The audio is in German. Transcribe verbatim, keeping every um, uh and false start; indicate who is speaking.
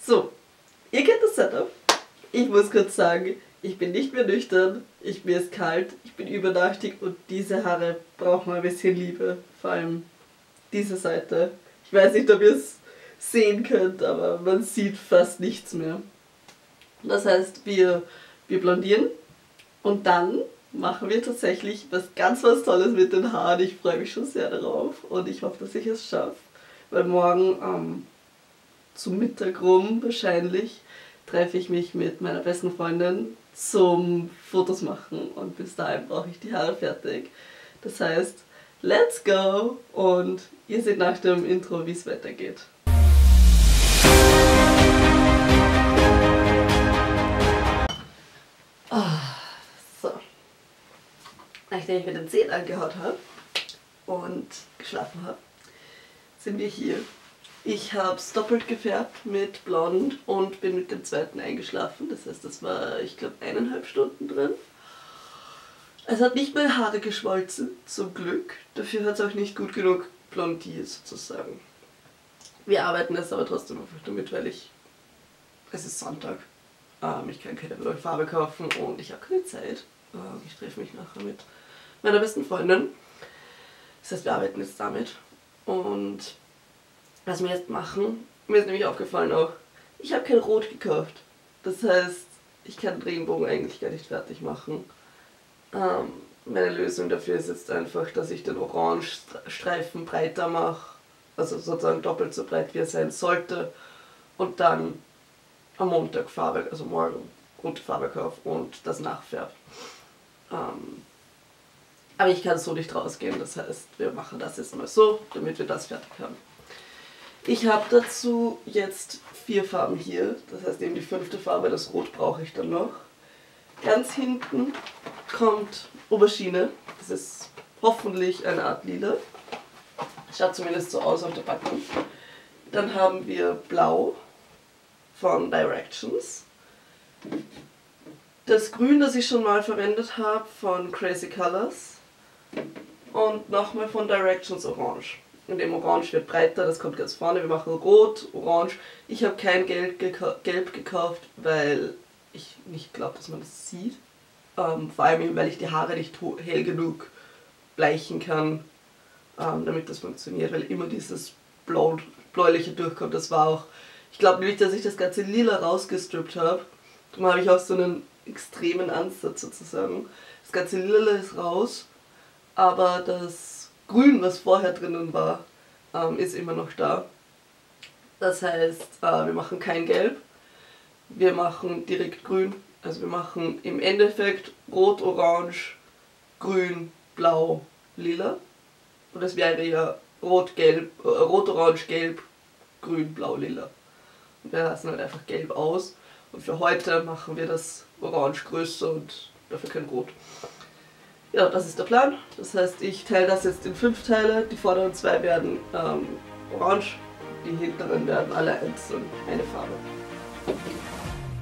Speaker 1: So, ihr kennt das Setup. Ich muss kurz sagen, ich bin nicht mehr nüchtern, ich, mir ist kalt, ich bin übernachtig und diese Haare brauchen ein bisschen Liebe. Vor allem diese Seite. Ich weiß nicht, ob ihr es sehen könnt, aber man sieht fast nichts mehr. Das heißt, wir, wir blondieren und dann machen wir tatsächlich was ganz was Tolles mit den Haaren. Ich freue mich schon sehr darauf und ich hoffe, dass ich es schaffe. Weil morgen ähm, zum Mittag rum wahrscheinlich treffe ich mich mit meiner besten Freundin zum Fotos machen und bis dahin brauche ich die Haare fertig. Das heißt, let's go und ihr seht nach dem Intro, wie es weitergeht. So, nachdem ich mir den Zeh angehaut habe und geschlafen habe, sind wir hier. Ich habe es doppelt gefärbt mit Blond und bin mit dem zweiten eingeschlafen. Das heißt, das war, ich glaube, eineinhalb Stunden drin. Es hat nicht meine Haare geschmolzen, zum Glück. Dafür hat es auch nicht gut genug blondiert, sozusagen. Wir arbeiten es aber trotzdem einfach damit, weil ich... Es ist Sonntag. Ähm, ich kann keine neue Farbe kaufen und ich habe keine Zeit. Ähm, ich treffe mich nachher mit meiner besten Freundin. Das heißt, wir arbeiten jetzt damit. Und was wir jetzt machen, mir ist nämlich aufgefallen auch, ich habe kein Rot gekauft. Das heißt, ich kann den Regenbogen eigentlich gar nicht fertig machen. Ähm, meine Lösung dafür ist jetzt einfach, dass ich den Orangestreifen breiter mache, also sozusagen doppelt so breit wie er sein sollte und dann am Montag Farbe, also morgen rote Farbe kaufe und das nachfärbe. Ähm, aber ich kann so nicht rausgehen, das heißt, wir machen das jetzt mal so, damit wir das fertig haben. Ich habe dazu jetzt vier Farben hier, das heißt eben die fünfte Farbe, das Rot brauche ich dann noch. Ganz hinten kommt Aubergine, das ist hoffentlich eine Art Lila, schaut zumindest so aus auf der Packung. Dann haben wir Blau von Directions, das Grün, das ich schon mal verwendet habe, von Crazy Colors und nochmal von Directions Orange. Und dem Orange wird breiter, das kommt ganz vorne. Wir machen Rot, Orange. Ich habe kein Gelb, geka Gelb gekauft, weil ich nicht glaube, dass man das sieht. Ähm, vor allem, weil ich die Haare nicht hell genug bleichen kann, ähm, damit das funktioniert, weil immer dieses Blau, bläuliche durchkommt. Das war auch, ich glaube nämlich, dass ich das ganze Lila rausgestrippt habe. Darum habe ich auch so einen extremen Ansatz sozusagen. Das ganze Lila ist raus, aber das Grün, was vorher drinnen war, ähm, ist immer noch da. Das heißt, äh, wir machen kein Gelb, wir machen direkt Grün. Also wir machen im Endeffekt Rot, Orange, Grün, Blau, Lila. Und das wäre ja Rot, Gelb, äh, Rot, Orange, Gelb, Grün, Blau, Lila. Und wir lassen halt einfach Gelb aus. Und für heute machen wir das Orange größer und dafür kein Rot. Ja, das ist der Plan. Das heißt, ich teile das jetzt in fünf Teile. Die vorderen zwei werden ähm, orange, die hinteren werden alle einzeln eine Farbe.